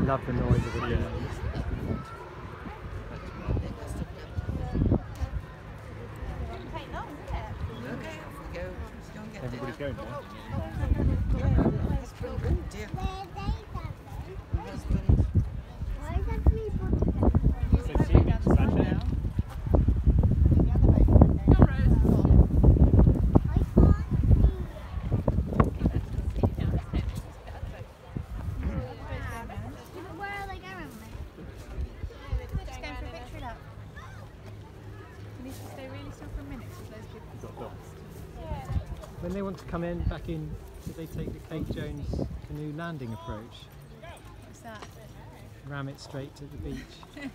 love the noise of it. Yeah. Everybody's going now. When they want to come in, back in, do they take the Kate Jones canoe landing approach? What's that? Ram it straight to the beach. That's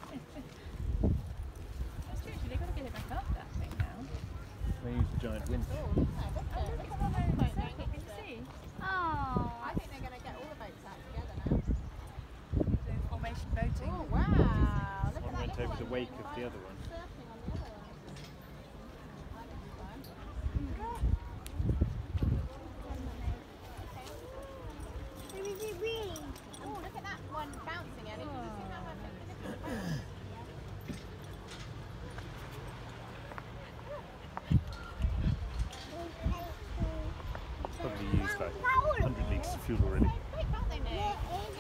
true, they've got to get it back up, that thing now. They use the giant wind. Oh, look at that motorcycle, can you see? Oh, I think they're going to get all the boats out together now. Doing formation boating. Oh, wow. Look One at went that over the one. wake of the other one. Surfing on the other one. Oh, look at that one bouncing, Ellie. Did you see how much the different boats? Probably used like 100 litres of fuel already. Quick, aren't they, Nick?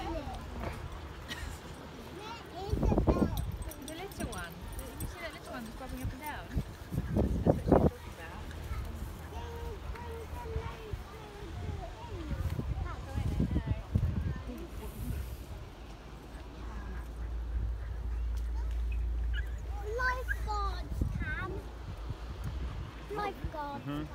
The little one. You see that little one that's bobbing up and down? That's what she's talking about. Lifeguards, Tam. Lifeguards. Mm-hmm.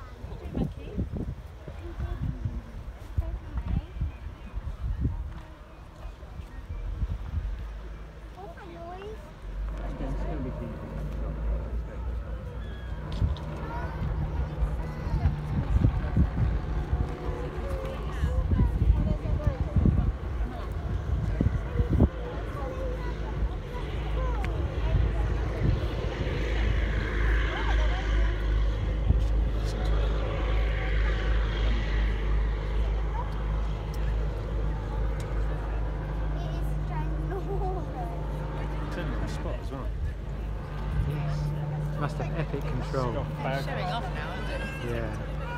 Spot as well. Yes. Must have epic control. It's showing off now, isn't it? Yeah.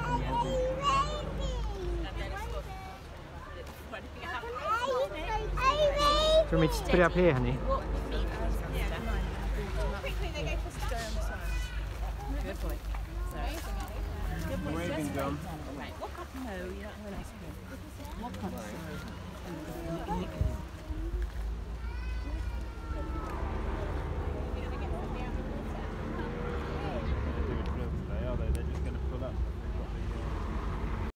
Do you want me to put it up here, honey? Quickly, they go for stuff. Good boy. Good boy. Waving gum. Right, walk up. No, you're not going to ice cream. Walk up.